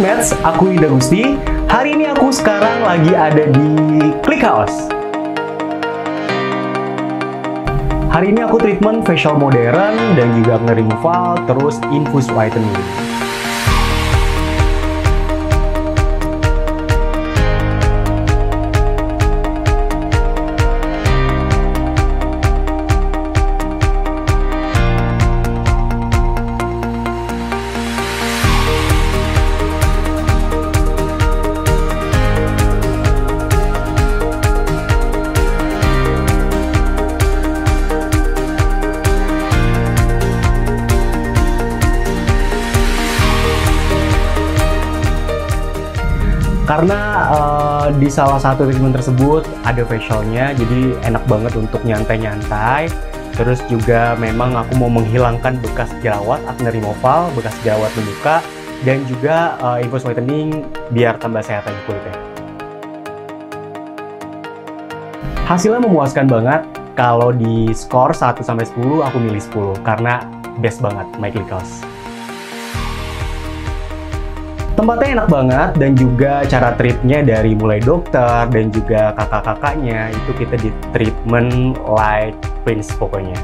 Clickmates, aku Ida Gusti. Hari ini aku sekarang lagi ada di ClickHouse. Hari ini aku treatment facial modern dan juga acne removal, terus infused whitening. Karena di salah satu treatment tersebut ada facialnya, jadi enak banget untuk nyantai-nyantai. Terus juga memang aku mau menghilangkan bekas jerawat, acne removal, bekas jerawat di muka, dan juga infused whitening biar tambah sehat aja kulitnya. Hasilnya memuaskan banget. Kalau di skor 1-10 aku milih 10 karena best banget My ClickHouse. Tempatnya enak banget dan juga cara treatnya dari mulai dokter dan juga kakak-kakaknya itu kita di treatment like prince pokoknya.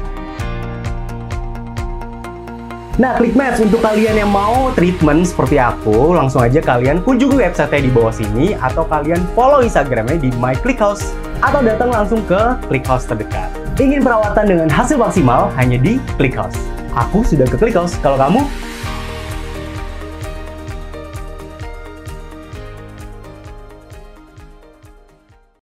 Nah, Clickmates, untuk kalian yang mau treatment seperti aku, langsung aja kalian kunjungi website di bawah sini atau kalian follow Instagramnya di My ClickHouse atau datang langsung ke ClickHouse terdekat. Ingin perawatan dengan hasil maksimal hanya di ClickHouse. Aku sudah ke ClickHouse, kalau kamu